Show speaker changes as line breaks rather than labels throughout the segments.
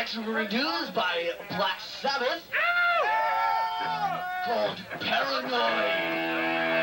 next we're going to do is by Black Sabbath, called Paranoid.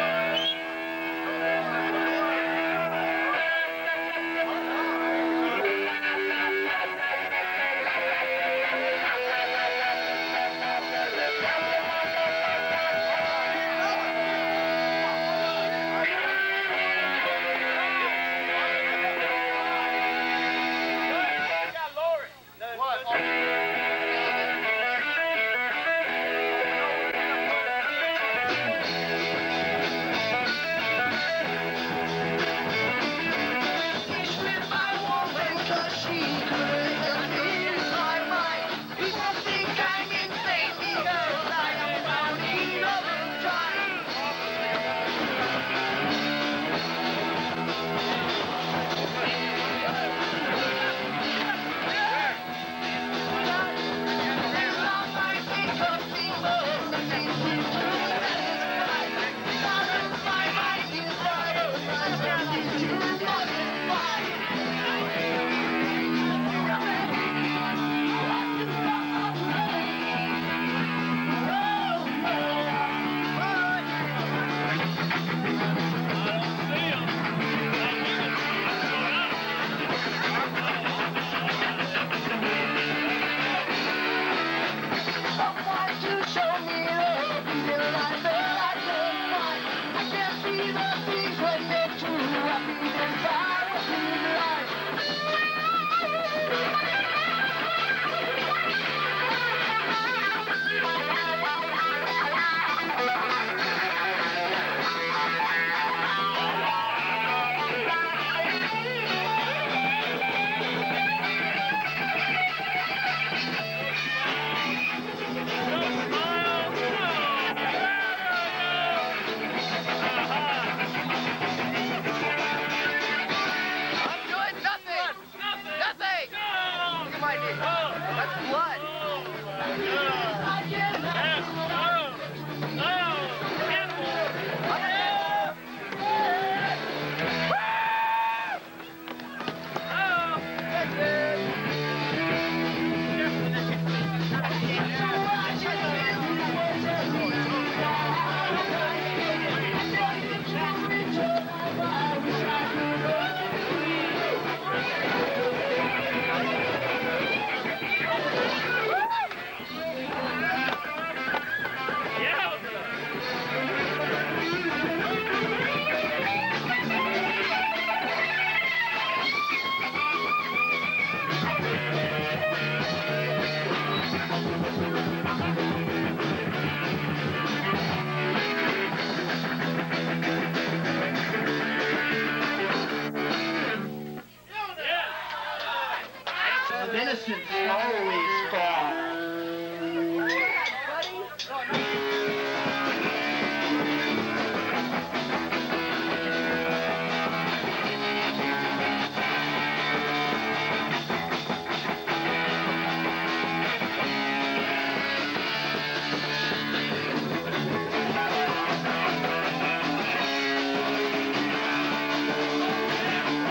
Innocence always falls.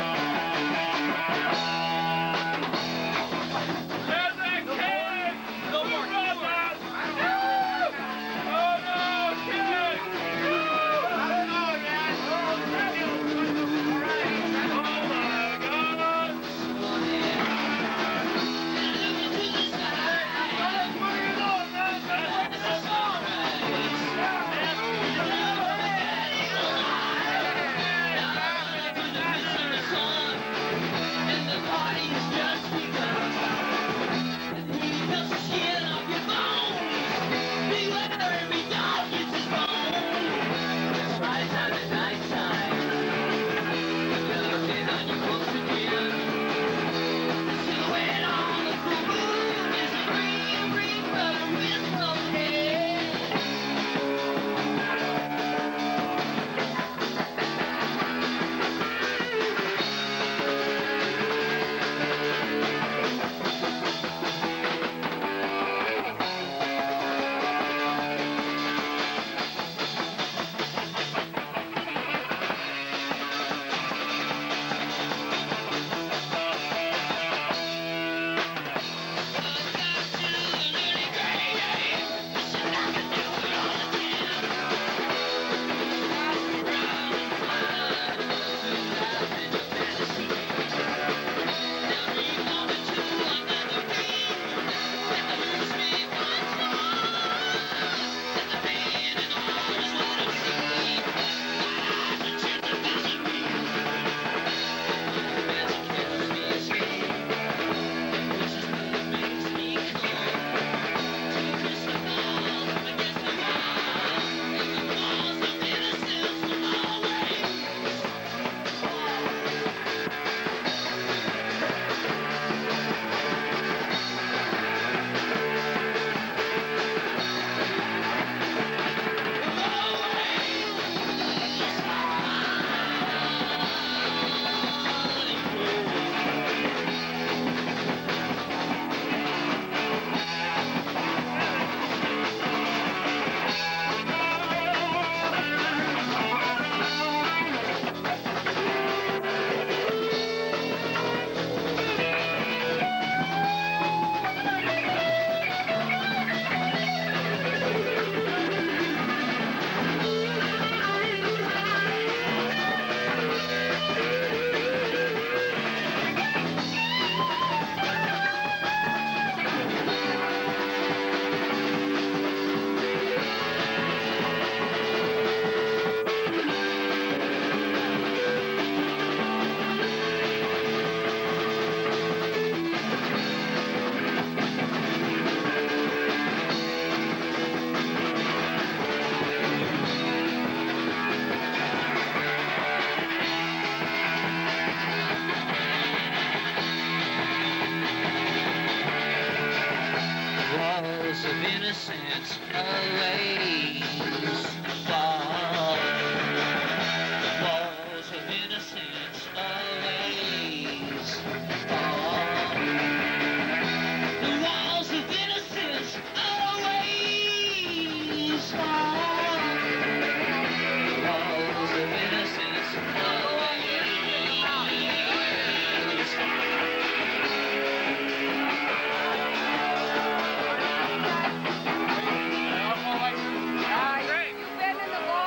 Go innocence always fall. Walls of innocence always fall. The walls of innocence always fall. Walls of innocence always fall.
You've been in the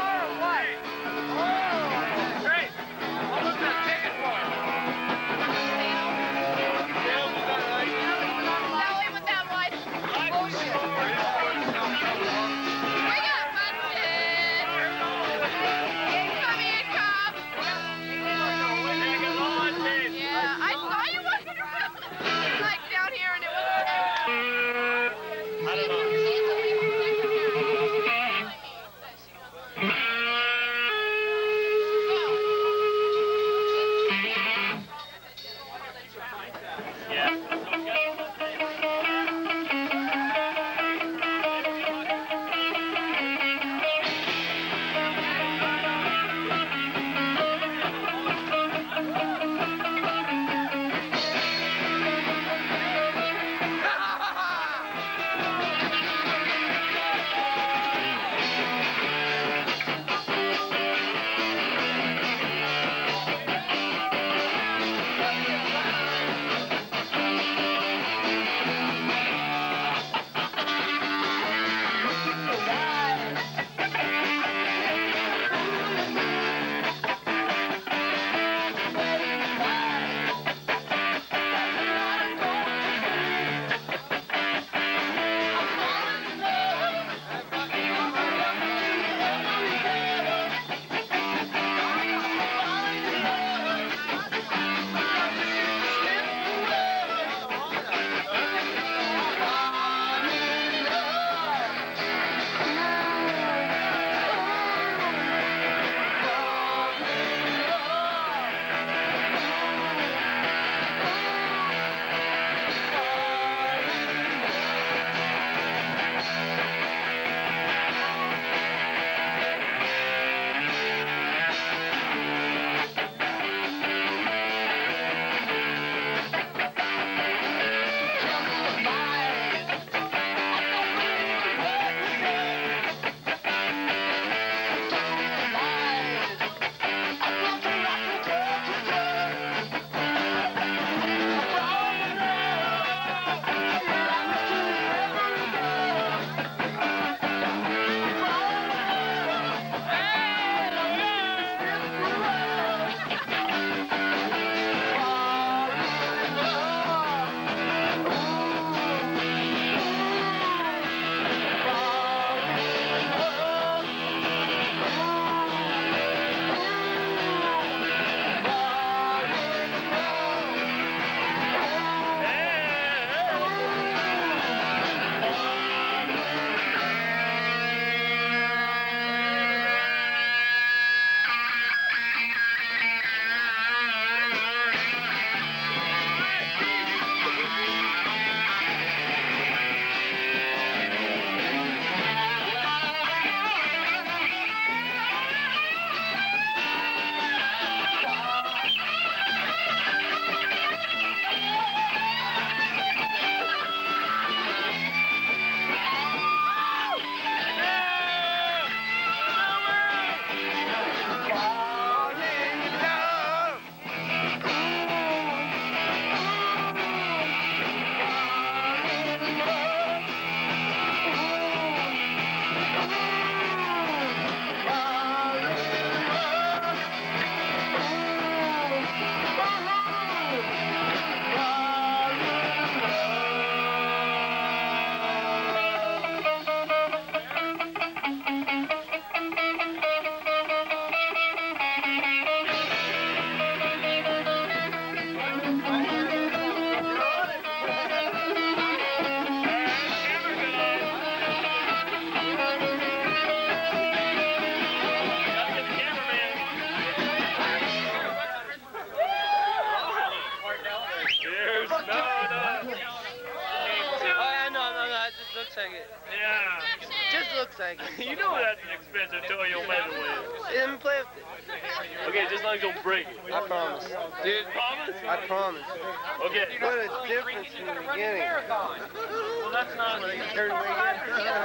looks like it.
You know that's an expensive toy you'll play with.
Didn't play with it.
Okay, just as long as you don't break it.
I promise. Dude,
Promise?
I promise.
Okay.
What a difference in the beginning.
Well, that's not like a third way in.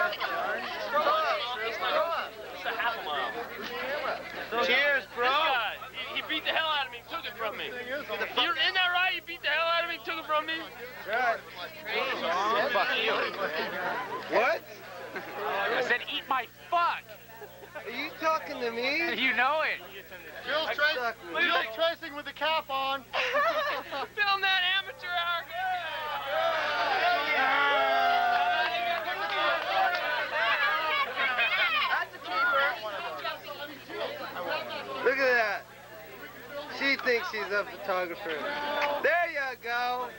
It's a half a mile.
Cheers, bro.
This guy, he beat the hell out of me, took it from me. Isn't that right? He beat the hell out of me, took it from me?
Right.
Fuck you.
What?
I said eat my fuck.
Are you talking to me?
You know it.
Jill's
tracing with the cap on. Film that amateur hour.
That's a keeper. Look at that. She thinks she's a photographer. There you go.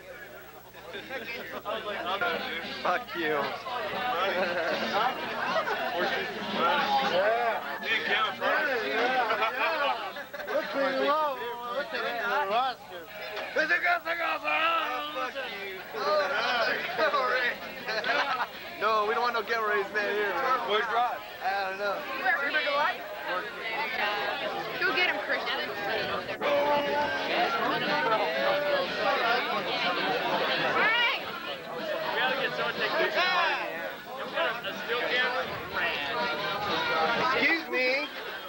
Fuck you.
No, we don't want no giveaways, man. Here. Where's Rod?
I don't know.
Go get him, Christian. Hey!
We gotta get someone to take pictures of mine. You got a still camera?
Excuse me.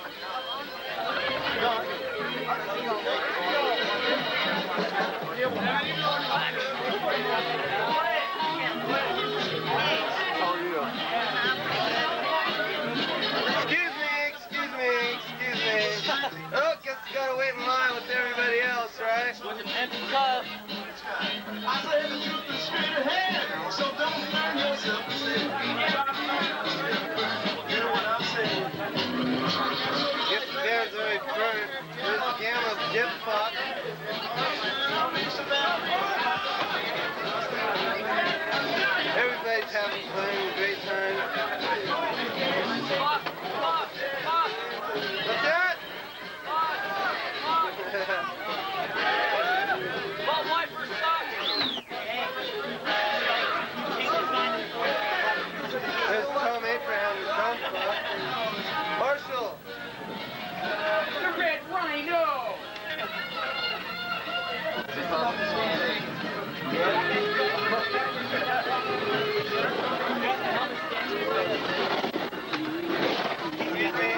Excuse me. Oh, guess you gotta wait in line with everybody else, right?
With an empty cup.
I say the truth is straight ahead, so don't burn yourself to sleep. You know what I'm saying?
Get the bears already burnt. There's the gamma dip pop. Everybody's having fun, a great time. What's that? There's Tom Abraham and Tom Club. Marshall.
The Red Rhino.
Excuse me.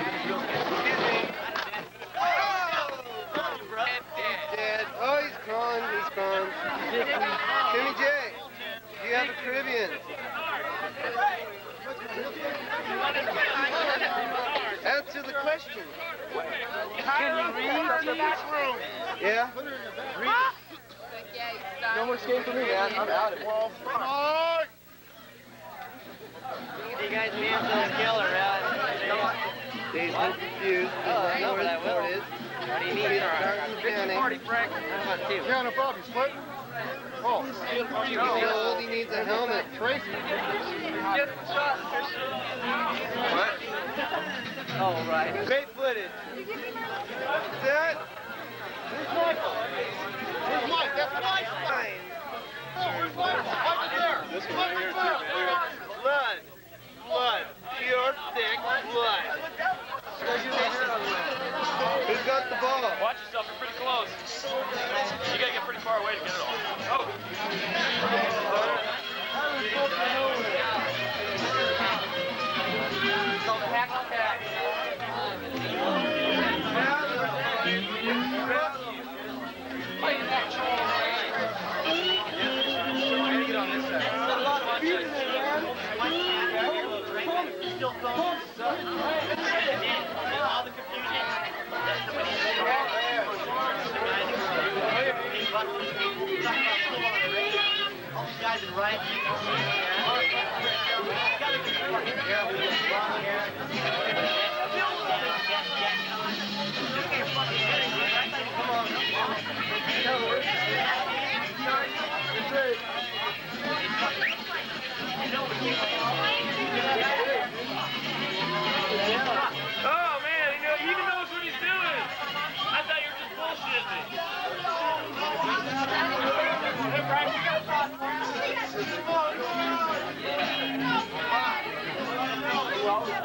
Dead. Oh, he's crawling. Timmy J, do you have a Caribbean? Answer the question.
Can you read?
Yeah?
No more
skating for me, man. I'm out of it.
You guys named those killer, They've been confused.
I know where that will.
What do you mean?
Party, Frank. How about two?
Yeah, no problem. You split? Oh.
How old he needs a helmet?
Tracy.
What?
Oh, right.
Great footage. What's that?
Where's Michael? Where's Mike? That's Mike.
Fine.
Oh, where's Mike? Mike is there.
This one right here, too. Blood. Blood. Pure, thick blood. Who's got the ball?
Watch yourself, you're pretty close. You gotta get pretty far away to get it all. Oh! Oh man, he even knows what he's doing. I thought you were just bullshitting me. Hey, Frank, you got a thought for us?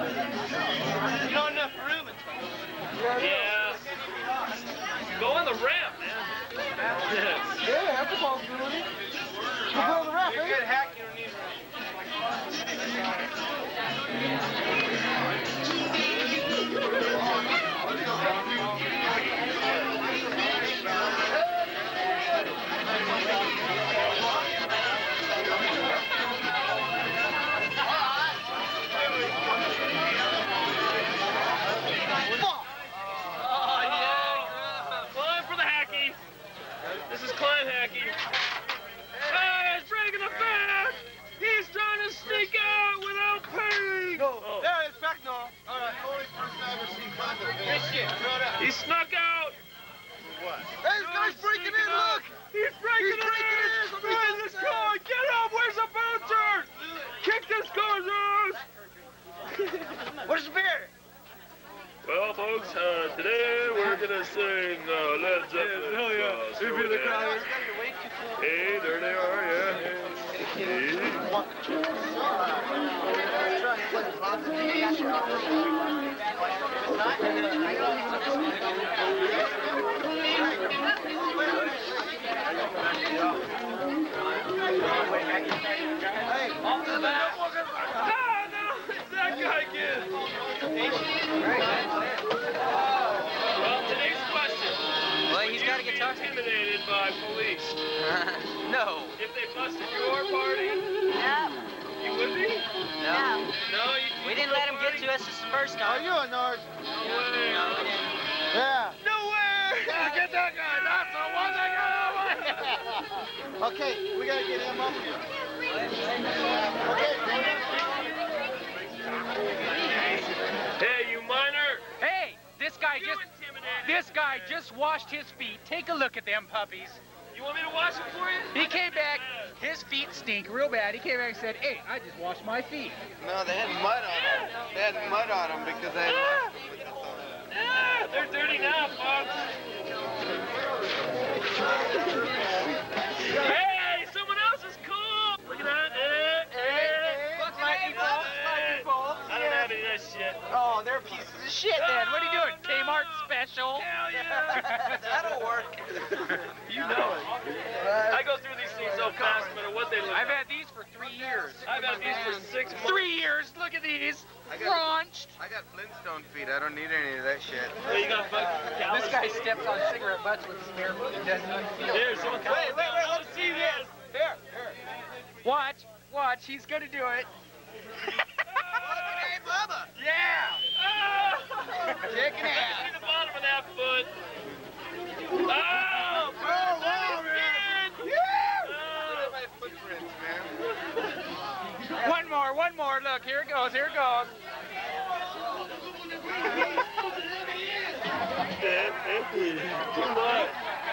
Today we're gonna sing Led Zeppelin.
Hell yeah.
Slow
If you're the
Dance.
crowd.
Hey, there they are, yeah. That guy again. Well, today's question.
Well, he's got a
Would you be
guitar.
intimidated by police?
No.
If they busted your party,
No.
you would be?
No.
No, you
We didn't let him get to us the first
Are
time.
you a nerd?
No way.
No, we didn't.
Yeah.
Nowhere! Yeah, get that guy. That's the one that got
Okay, we gotta get him up here.
Hey, you minor!
Hey, this guy
You intimidated.
this guy just washed his feet. Take a look at them puppies.
You want me to wash them for you?
He came back, his feet stink real bad. He came back and said, hey, I just washed my feet.
No, they had mud on them. They had mud on them because they
Ah! Ah, they're dirty now, folks. Hey, someone else is cool. Look at that. I don't have any of that shit.
Oh, they're pieces of shit then. What are you doing? Kmart special?
Hell yeah.
That'll work.
You know it. I go through these things so fast, no matter what they look
I've
like.
had these for 3 years.
I've had these for 6 months.
3 years. Look at these.
I got-
Crunched.
I got Flintstone feet. I don't need any of that shit.
Hey, you got a fucking
This guy steps on cigarette butts with his bare foot. He doesn't even feel
Here,
it.
someone wait, let's see this.
Here. Watch. He's gonna do it.
Hey, Bubba!
Yeah.
Check it
I
out.
see the bottom of that foot. Oh,
wow, man.
Oh.
My footprints, man.
One more. Look, here it goes.
Too much.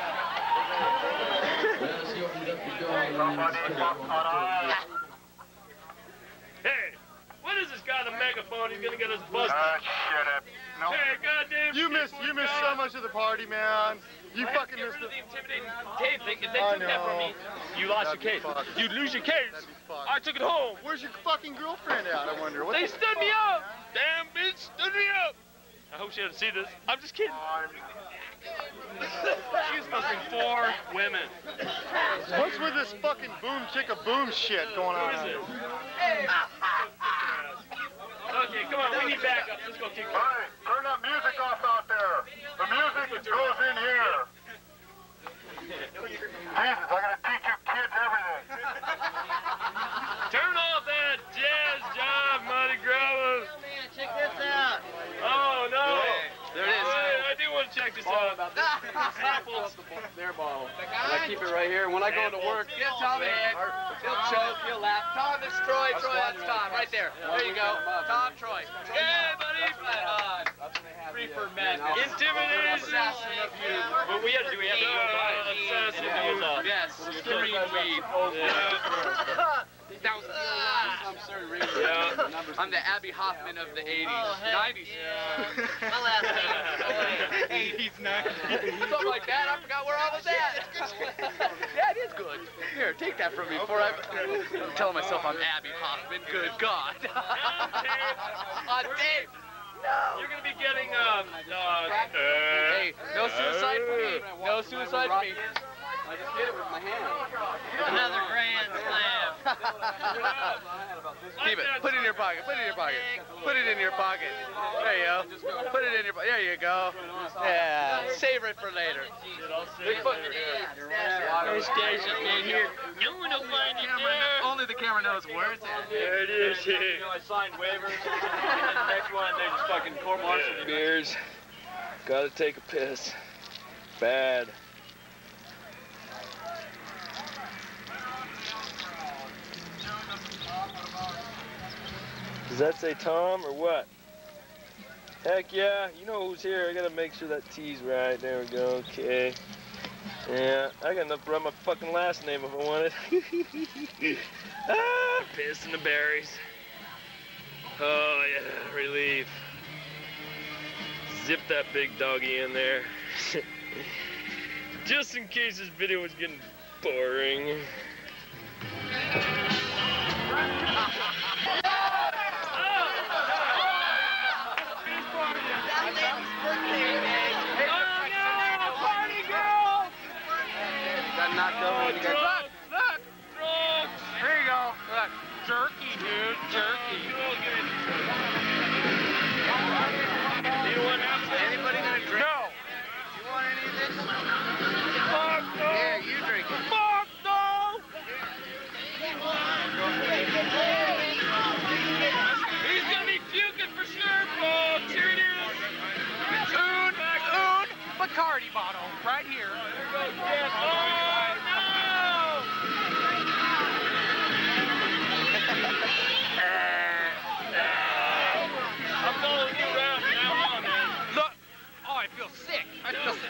Hey, what is this guy with a megaphone? He's gonna get us busted.
Shut up. No.
Hey, goddamn.
You missed so much of the party, man. You fucking
Get
missed
rid of
it.
the intimidating tape. If they
I
took that from
know.
me, you lost
That'd
your
be
case.
fucked.
You'd lose your case.
That'd be fucked.
I took it home.
Where's your fucking girlfriend at? I wonder. What
They
the
stood me
fuck,
up. Damn bitch, stood me up. I hope she doesn't see this. I'm just kidding. She's fucking 4 women.
man? What's with this fucking boom chicka boom shit going
Who
on?
is it? Okay, come on, we need backup. Let's go kick
Hey, turn that music off out there. The music goes in here. Jesus, I'm gonna teach you kids everything.
Turn off that jazz job, Monty Gravas.
Man, check this out.
Oh, no.
There it is.
I do want to check this out. Samples.
I keep it right here. When I go to work,
Give Tom a hand. He'll choke, he'll laugh. Tom, it's Troy. Troy, that's Tom. Right there. There you go. Tom, Troy.
Yeah, buddy.
Reefer men.
Intimidation.
Assassin of you.
What we had to do, we had to assassin you.
Yes. Green weed. That was
Yeah.
I'm the Abby Hoffman of the 80s. 90s.
My last name.
80s, 90s. Something like that. I forgot where I was at. Yeah, it is good. Here, take that from me before I'm telling myself I'm Abby Hoffman. Good God. On tape. No.
You're going to be getting,
Hey, no suicide for me. No suicide for me.
I just hit it with my hand.
Another grand slam.
Keep it. Put it in your pocket. Put it in your pocket. Put it in your pocket. There you go. Put it in your pocket. There you go. Yeah. Save it for later. Bigfoot.
Station in here. No one will find it there.
Only the camera knows where it's at.
There it is.
I signed waivers. And the next one, they just fucking court-martialed me.
Beers. Gotta take a piss. Bad. Does that say Tom or what? Heck yeah, you know who's here. I gotta make sure that T's right. There we go, okay. Yeah, I got enough to write my fucking last name if I wanted. Piss in the berries. Oh yeah, relief. zip that big doggy in there. Just in case this video was getting boring.
Got knocked over. You got...
Look! Here you go. Look. Jerky, dude. Jerky.
Anybody gonna drink?
No!
You want any of this?
Fuck no!
Here, you drink it.
Fuck no!
He's gonna be puking for sure, folks. Here it is.
Un Bacardi bottle right here.
I'm following you around from now on, man.
Look! Oh, I feel sick. I feel sick.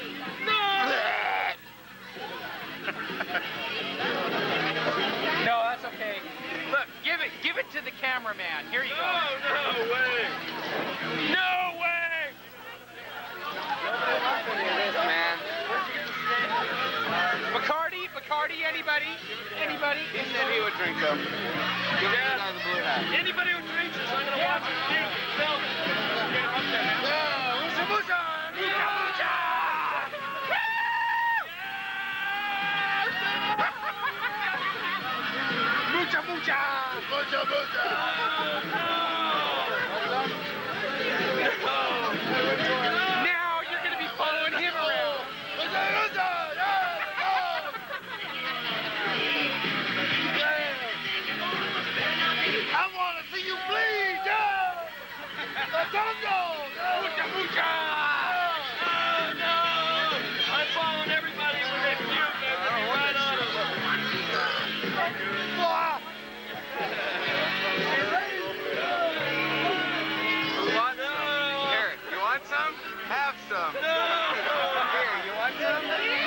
No, that's okay. Look, give it to the cameraman. Here you go.
No way. No way.
Man.
Bacardi, anybody? Anybody?
He said he would drink them. Give it to the guy in the blue hat.
Anybody who drinks this, I'm gonna watch it. Film it. Get him up there, man.
Mucha, mucha! Mucha, mucha! Now you're gonna be following him around.
I want to see you bleed, yeah!
Mucha, mucha!
Oh, no. I'm following everybody when they puke. I'm gonna be right on them.
Here, you want some? Have some. Here, you want some?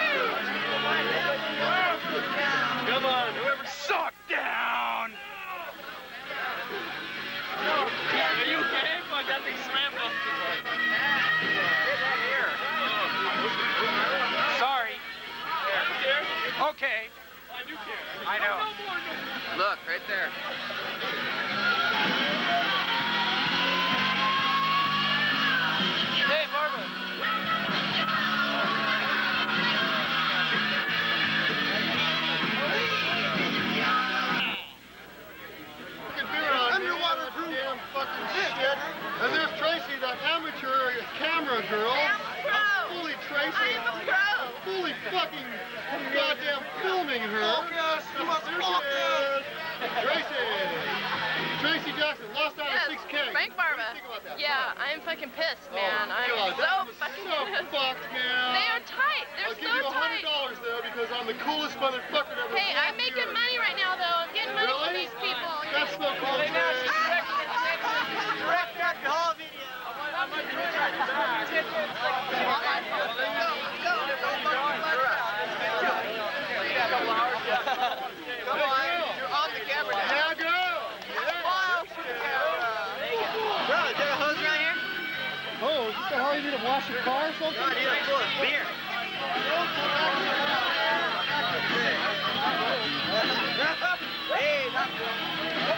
Come on, whoever.
Suck down!
Are you okay? Fuck, that thing slammed off.
Sorry. Okay.
I do care.
I know.
Look, right there.
Hey, Barbara.
Underwater damn fucking shit. And there's Tracy, the amateur camera girl. Fully Tracy. Fully fucking goddamn filming her. There she is. Tracy Jackson lost out
Yes,
of 6K.
Frank Barba.
What do you think about that?
Yeah, I'm fucking pissed, man. I'm
God,
so
that was
fucking
so
pissed.
fucked, man.
They are tight. They're
I'll give
so
you
tight.
$100 though because I'm the coolest motherfucker that was
Hey, I'm making money right now, though. I'm getting money from
Really?
these people.
That's so cool, man.
Direct back the whole video.
Come on, you're on the camera now. Yeah, girl.
Bro, is there a hose around here?
Oh, is this the hell you need to wash your car or something?
No, dude, I'm full of beer. Hey,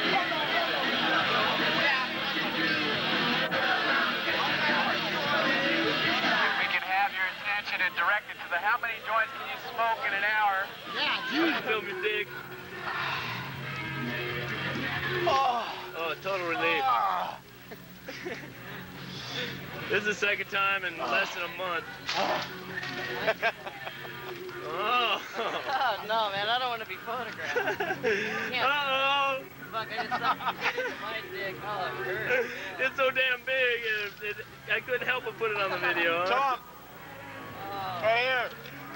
If we can have your attention and direct it to the how many joints can you smoke in an hour?
Yeah, dude.
Film your dick. Oh, total relief. This is the second time in less than a month. Oh.
Oh, no, man, I don't want to be photographed.
Uh-oh.
Fuck, I just sucked my dick. Oh, it hurts.
It's so damn big, I couldn't help but put it on the video. Huh?
Tom. Right here.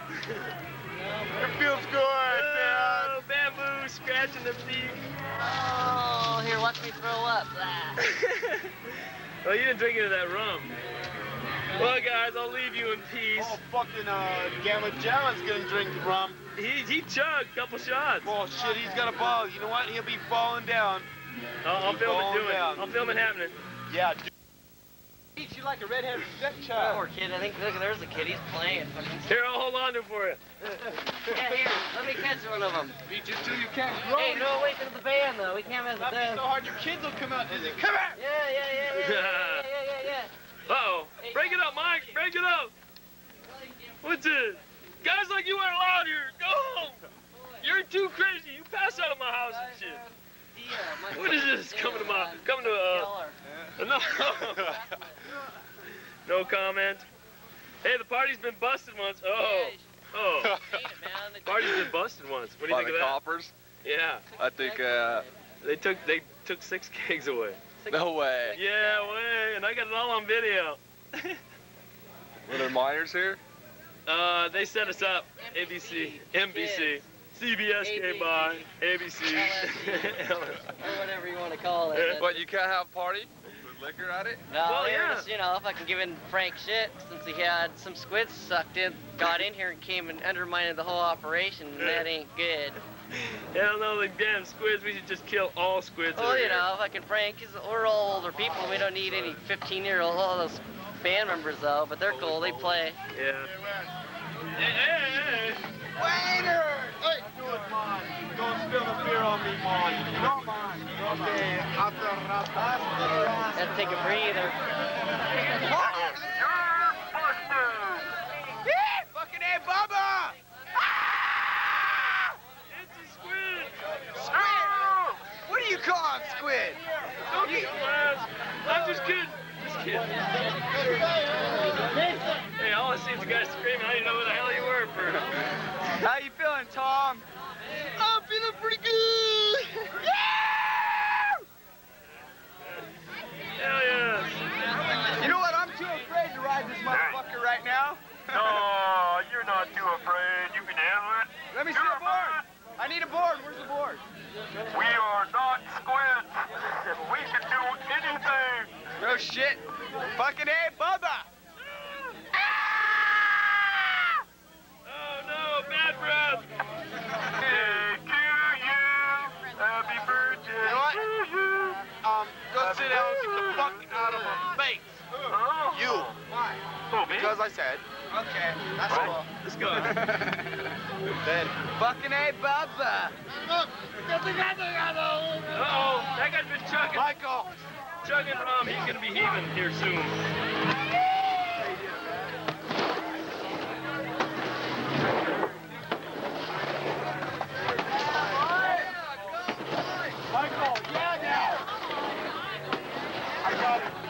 It feels good, man.
Oh, bamboo scratching the beak.
Oh, here, watch me throw up. Blah.
Well, you didn't drink any of that rum. Well, guys, I'll leave you in peace.
Oh, fucking Gamma Jamma's gonna drink rum.
He chugged a couple shots.
Oh, shit, he's got a ball. You know what? He'll be falling down.
I'll film it
Falling
doing it.
down.
I'll film it happening.
Yeah, dude.
you like a redheaded stepchild.
Poor kid. I think look, there's a kid. He's playing.
Here, I'll hold on to it for you.
Yeah, here. Let me catch one of them.
Beat you till you can't grow.
Hey, no away from the band though. We can't mess with them.
so hard your kids will come out dizzy. Come here.
Yeah.
Uh-oh. Break it up, Mike. Break it up. What's it? Guys like you aren't allowed here. Go home. You're too crazy. You pass out of my house and shit. What is this? Coming to no. No comment. Hey, the party's been busted once. Oh. Party's been busted once. What do you think of that?
By the coppers?
Yeah.
I think,
They took 6 kegs away.
no way.
Yeah, way. And I got it all on video.
Were there minors here?
They set us up. ABC, NBC, CBS came by, ABC.
Or whatever you want to call it.
What, you can't have a party with liquor at it?
No,
Well,
we were
yeah.
just, you know, fucking giving Frank shit since he had some squids sucked in, got in here and came and undermined the whole operation, and that ain't good.
Hell no, the damn squids. We should just kill all squids.
Well,
over
you
here.
know, fucking Frank, we're all older people. We don't need any 15-year-old, all those band members though, but they're cool. They play.
Yeah. Hey.
Waiter! Hey, do it, man. Don't spill the beer on me, man. No, man. Okay,
Let's take a breather.
Fucking A, Bubba!
It's a squid.
Squid! What do you call him, Squid?
Don't get glass. I'm just kidding. Hey, all I see is the guy screaming. I didn't know who the hell you were for.
How you feeling, Tom?
I'm feeling pretty good.
Hell yeah.
You know what? I'm too afraid to ride this motherfucker right now.
No, you're not too afraid. You can handle it.
Let me see a board. I need a board. Where's the board?
We are not squids. We can do anything.
No shit. Fucking A, Bubba!
Oh no, bad breath.
Hey, to you. Happy birthday
You know what?
to you.
Go sit down and get the fuck out of my face.
Oh.
You.
Why? Oh, me?
Because I said. Okay, that's cool.
Let's go.
Then. Fucking A, Bubba!
Uh-oh, that guy's been chugging.
Michael!
Chugging rum. He's gonna be heaving here soon.
Michael, yeah, now. I got it.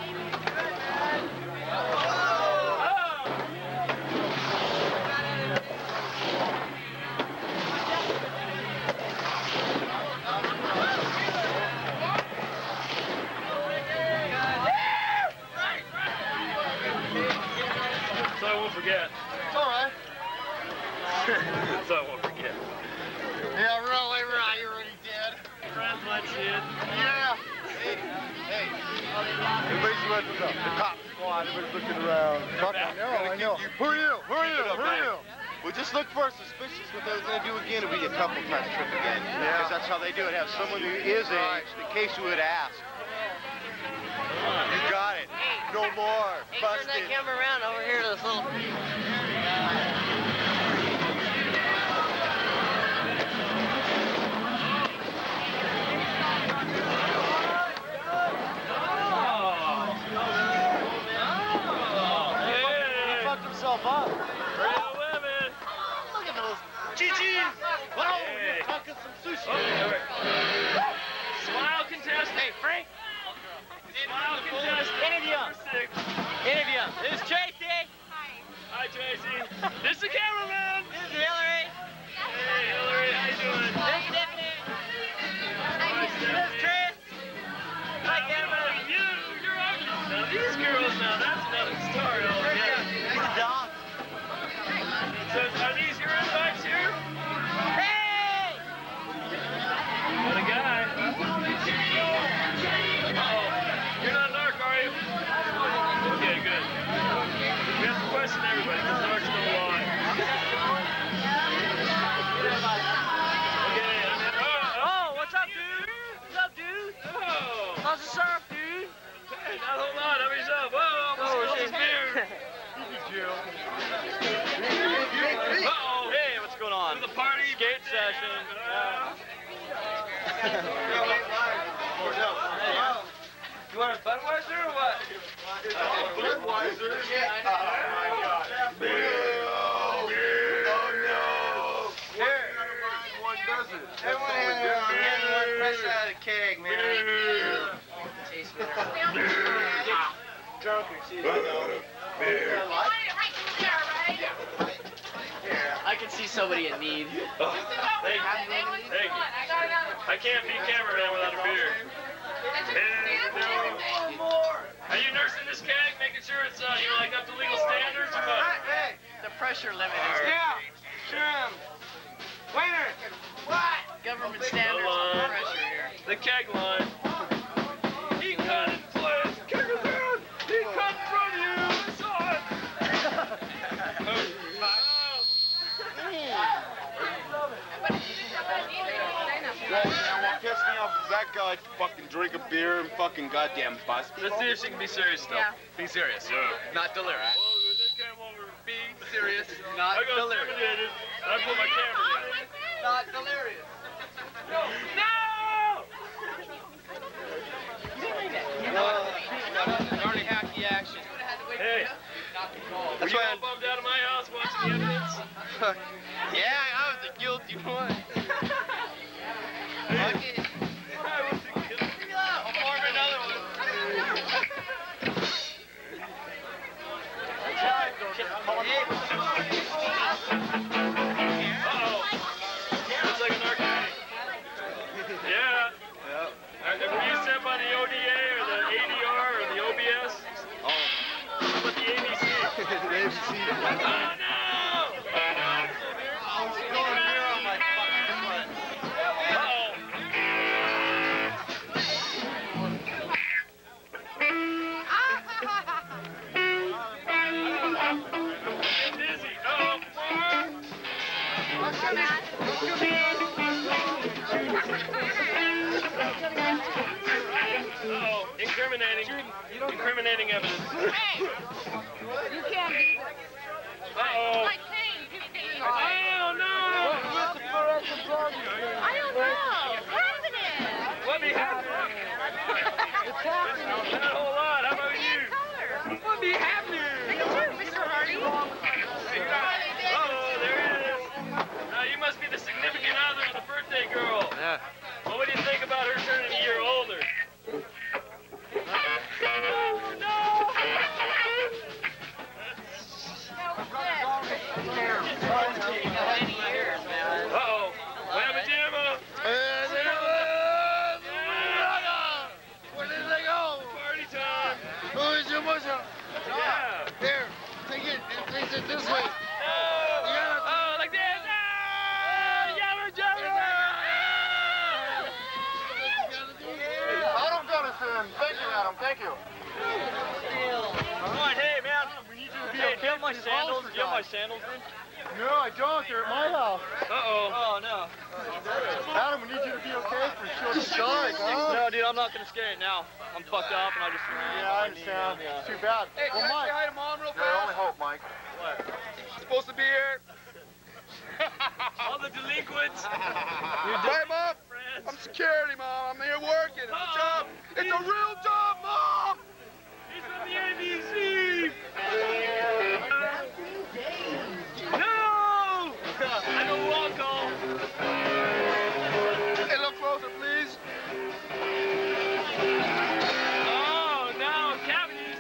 So I won't forget.
It's all right.
So I won't forget.
Yeah, really, right. You're already dead.
Friends might see it.
Yeah. Hey. Everybody's looking up. The cop squad. Everybody's looking around. I know. Who are you? Who are you? Well, just look for suspicious. What they're going to do again will be a couple times trip again. Because that's how they do it. Have someone who is aged in case you would ask. You got it. No more.
Hey, turn that camera around over here to this little...
He fucked himself up.
Look at those.
GG's. Wow,
Hey.
we're talking some sushi.
Smile contestant.
Hey, Frank.
Smile contestant.
Interview him.
Number 6.
Interview him. This is Tracy.
Hi, Tracy. This is the cameraman.
This is Hillary.
Hey, Hillary. How you doing?
This is Stephanie. This is Chris. Hi, camera.
You're ugly. Now, these girls, now, that's another story altogether.
This is Dom.
So, are these your invites here?
Hey!
What a guy. Uh-oh. You're not narc, are you? Okay, good. We have to question everybody because narcs don't lie. You want a Budweiser or what?
Budweiser?
Yeah, I know.
Here.
One doesn't.
Everyone hand one fresh out of the keg, man. Taste better. Drunkards, see what I
I can see somebody in need.
Hey, I can't be cameraman without a beer. Are you nursing this keg, making sure it's like up to legal standards or what?
Hey,
The pressure limit is
yeah, sure. Waiter. What?
government standards on pressure here.
The keg line. He cut in place. Keg is down. He cut from you. Son.
What pissed me off is that guy fucking drink a beer and fucking goddamn bust.
Let's see if she can be serious still.
Yeah.
Be serious.
Yeah.
Not delirious.
Well, this came over.
Be serious. Not
I got
delirious.
intimidated. I put my camera down.
Not delirious.
No!
Already hacky action.
Hey,
That's
were you
why
all bummed out of my house watching the evidence?
yeah, I was the guilty one.
I was the kid.
I'll form another one.
Uh-oh. Looks like an arcade. Yeah. Were you sent by the ODA or the ADR or the OBS?
Oh.
How about the ABC? Oh, no! Get dizzy. Uh-oh, incriminating evidence.
Hey! You can't do this.
Uh-oh.
My chain keeps getting
Oh,
on.
no!
I don't know. What's happening?
What be happening?
What's happening?
Not a whole lot. How about you?
Color.
What be happening?
Look at you, Mr. Hardy.
Oh, there it is. You must be the significant other of the birthday girl.
Yeah.
Well, what do you think about her turning a year older? Oh, no! Uh-oh. Wham Jamma.
Where did they go?
Party time.
What's up?
Yeah.
Here, take it this way.
Oh, like this. Yammer Jamma.
Adam Gunnison. Thank you, Adam. Thank you.
Come on, hey, man. Hey, do you have my sandals? Do you have my sandals in?
No, I don't. They're at my house.
Uh-oh. Oh, no.
Adam, we need you to be okay for sure.
No, dude, I'm not going to skate now. I'm fucked up, and I just...
Yeah, I understand. It's too bad.
Hey,
well,
can I
Mike.
say hi to Mom real
Your only
fast?
hope, Mike.
Supposed to be here.
All the delinquents.
Hi, Mom. I'm security, Mom. I'm here working. It's a job. It's a real job, Mom.
He's from the ABC. No! I know who I'll call.
Hey, look closer, please.
Oh, no, cavities.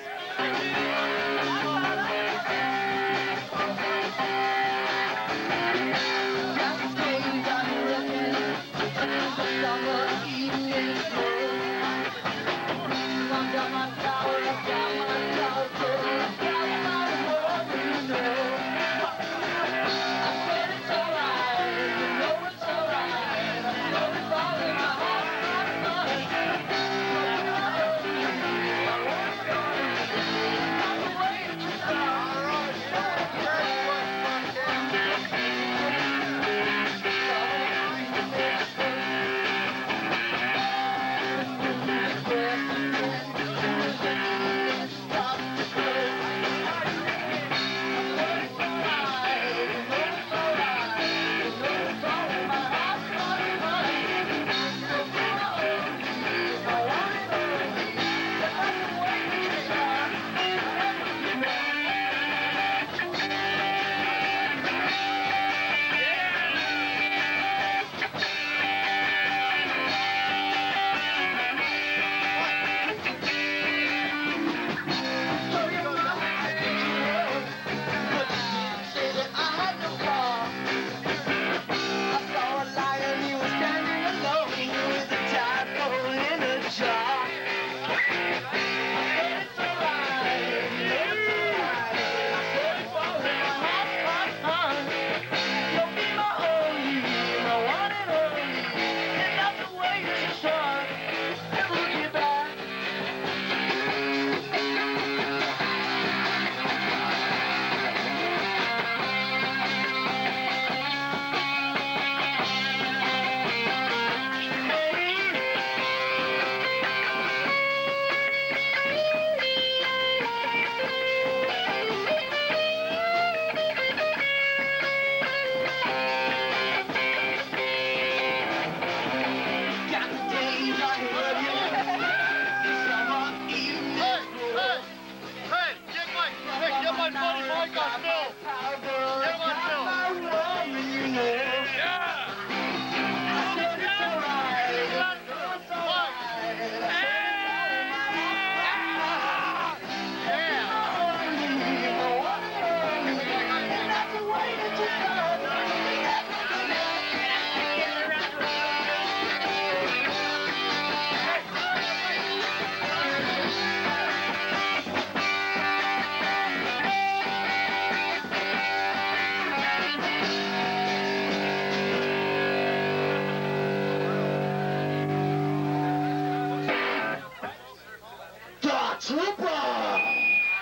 Trooper!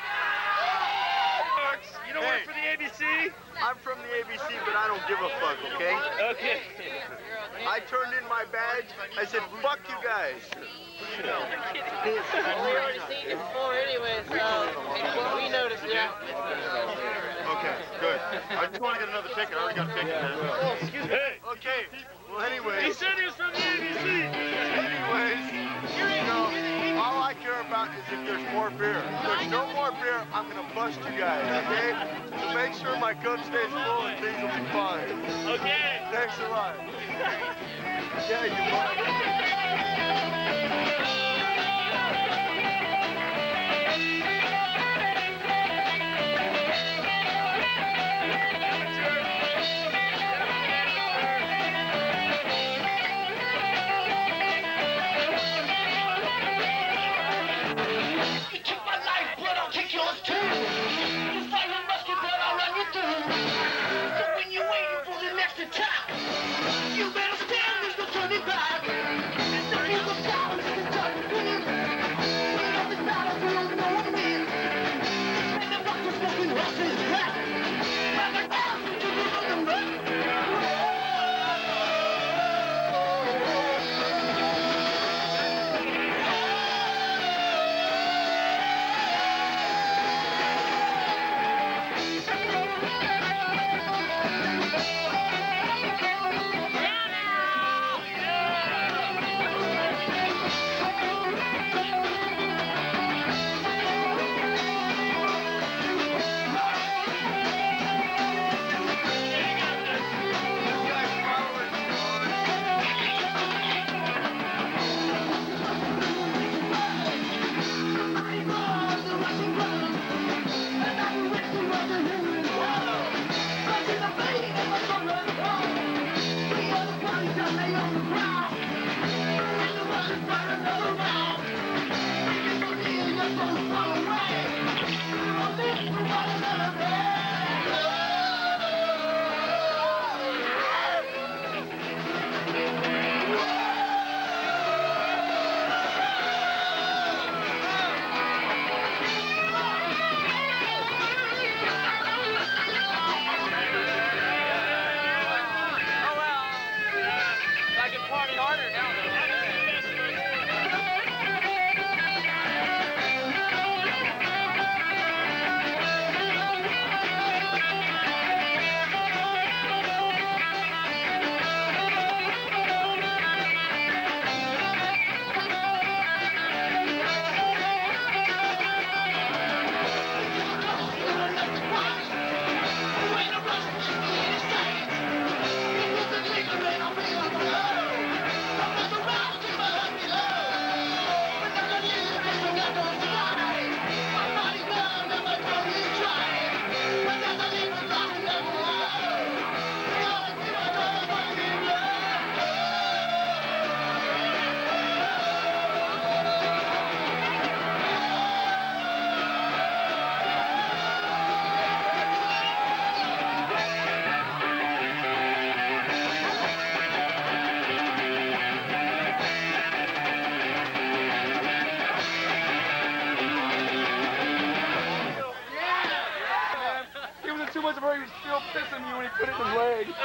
You don't work for the ABC?
I'm from the ABC, but I don't give a fuck, okay?
Okay.
I turned in my badge. I said, fuck you guys.
We already seen you before anyway, so we noticed you.
Okay, good. I just want to get another ticket. I already got a ticket, man.
Oh, excuse me. Hey.
Okay, well, anyways.
He said he was from the ABC.
Anyways, you know, all I care about is if there's more beer. If there's no more beer, I'm going to bust you guys, okay? So make sure my cup stays full and things will be fine.
Okay.
Thanks a lot. Yeah, you want.
You better stand, there's no turning back. The people's power is the
too much of her. He was still pissing me when he put it in his leg.
Oh,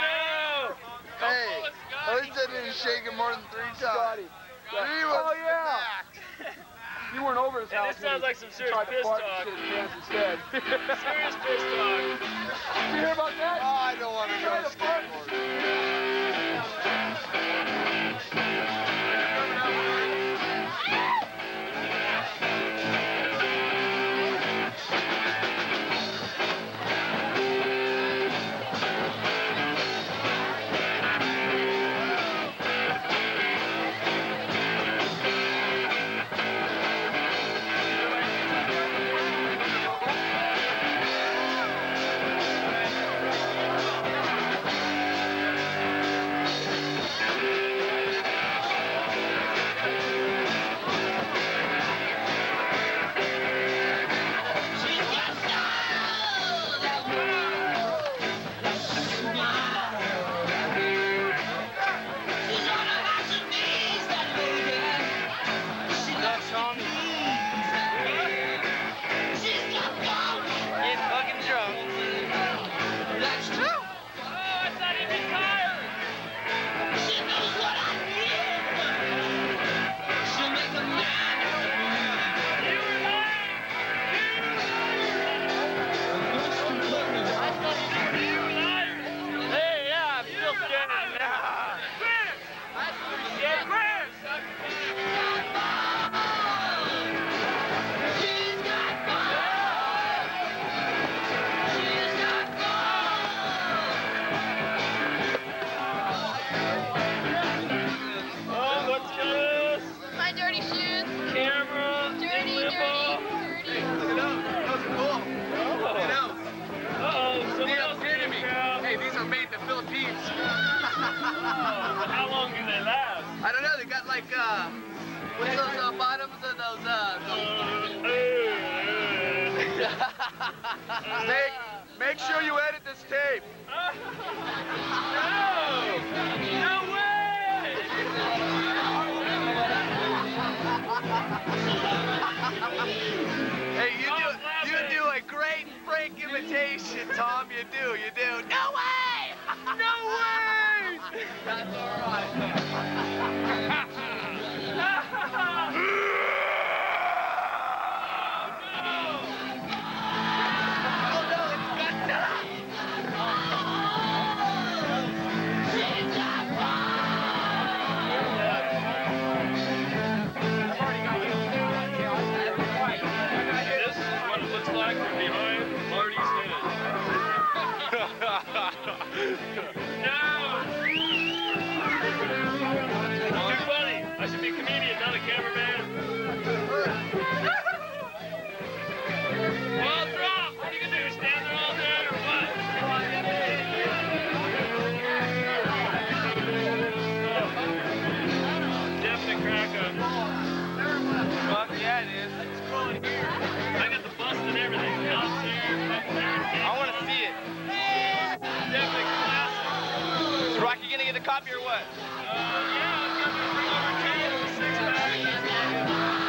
no!
Hey, at least I didn't shake him more than 3 times.
Scotty. Oh, yeah. You weren't over his house.
This sounds like some serious
tried to
piss
fart
talk.
and shit in his pants instead.
Serious piss talk.
Did you hear about that?
Oh, I don't want to go
Tried to fart.
like, what's those bottoms of those,
Make sure you edit this tape.
No way!
Hey, you do a great Frank imitation, Tom. You do. No way!
No way!
That's all right.
This is what it looks like from behind Marty's head. No! It's too funny. I should be a comedian, not a cameraman. Well, drop! What are you gonna do? Stand there all day or what? Definite crack up.
Fuck yeah, it is. It's growing here.
I got the bust and everything. Down there,
I want to see it.
definitely classic.
Is Rocky gonna get a copy or what?
Yeah, it's gonna bring over 10 6-pack.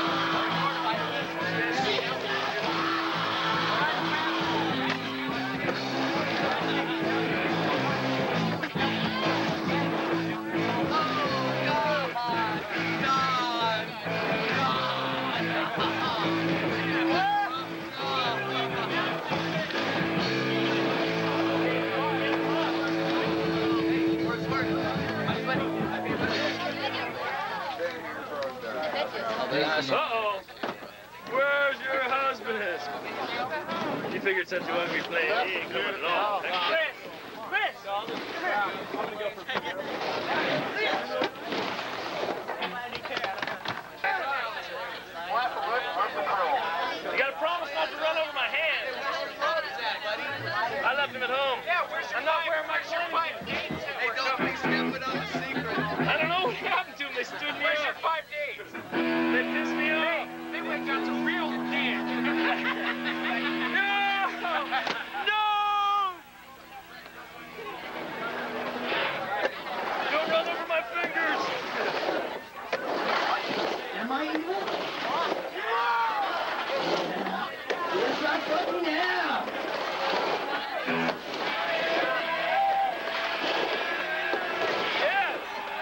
Uh-oh. Where's your husband? He figured since you want to be playing, he ain't coming along. Chris! You gotta promise not to run over my hand. I left him at home. I'm not wearing my clothes.
Hey, don't be stepping on the secret.
I don't know what happened to him. They stood me up.
5 days?
They pissed me off.
They went and got some real dance.
No! No! Don't run over my fingers.
Am I evil? Yes, I fucking am.
Yeah.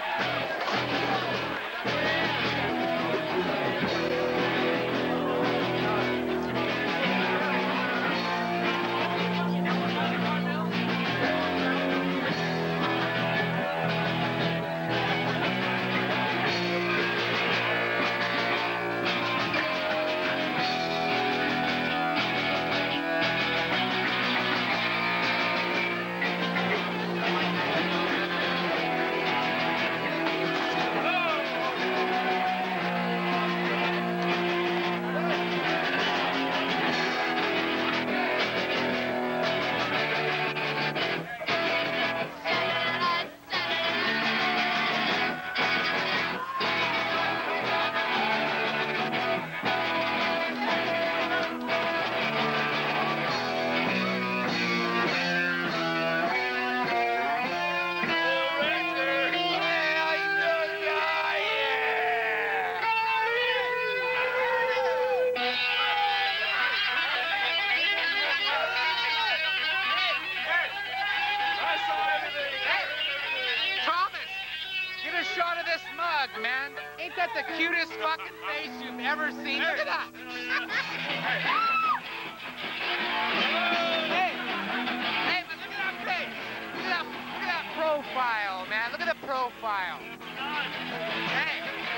Shot of this mug, man. Ain't that the cutest fucking face you've ever seen? Look at that. Hey, but look at that face. Look at that profile, man. Look at the profile. Hey.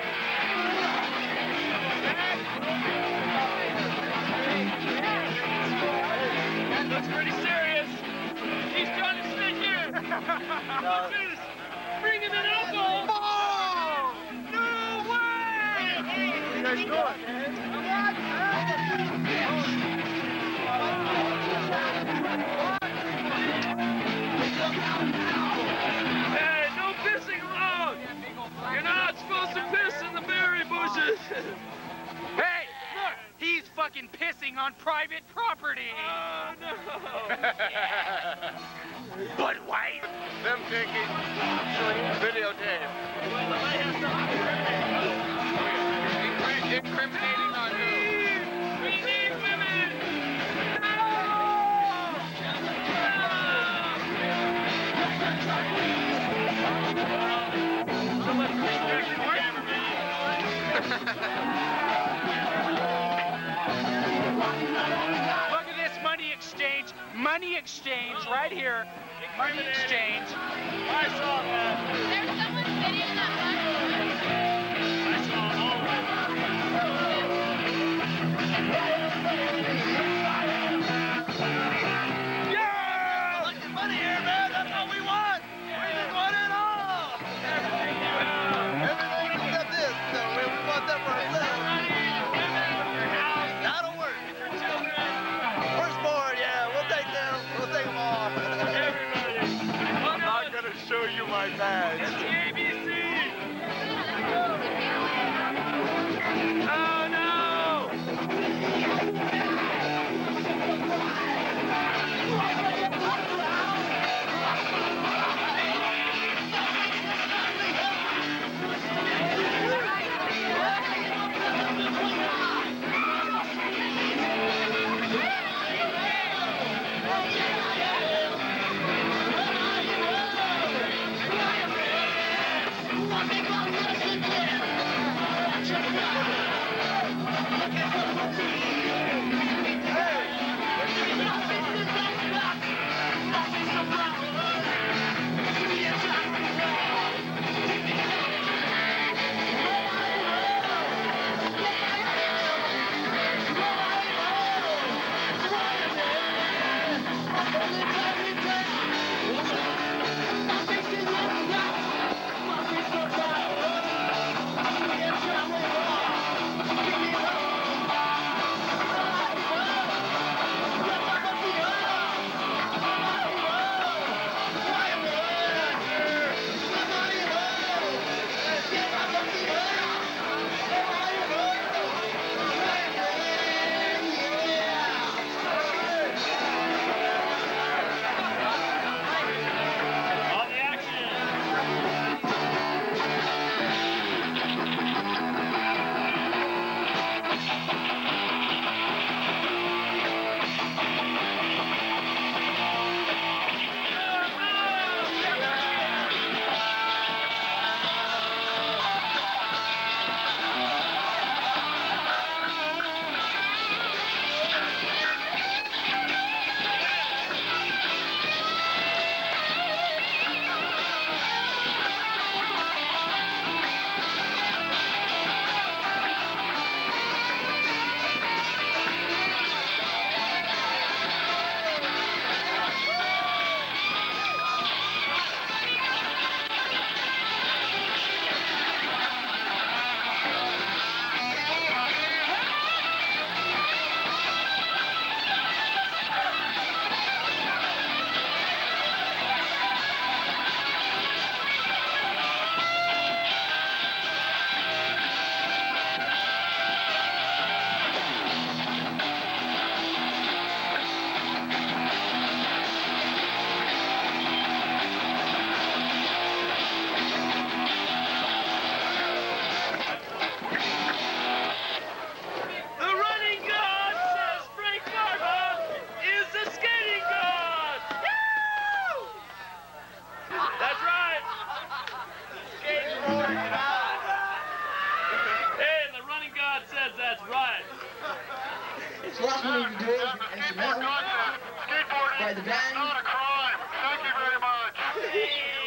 That looks pretty serious. He's trying to stick here. He's bringing it up. Oh, no way! Hey, no pissing around. You're not supposed to
Hey, look, he's fucking pissing on private property.
Oh, no.
But wait.
Them taking videotape. Incriminating on who?
We need women.
Look at this money exchange right here. Money exchange.
I saw that.
There's someone sitting in that bus.
I saw all of it. Yeah! Collecting money here, man. That's what we want. We just want it all. Everything except this. So we want that for ourselves. That'll work. Firstborn, yeah. We'll take them. We'll take them all. Everybody. I'm not going to show you my badge. It's the ABC. Oh, no.
Skateboarding is not a crime. Thank you very much.